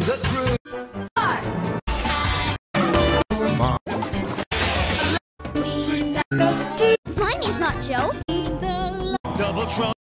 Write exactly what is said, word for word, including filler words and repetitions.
The crew. My name's not Joe. Double trouble.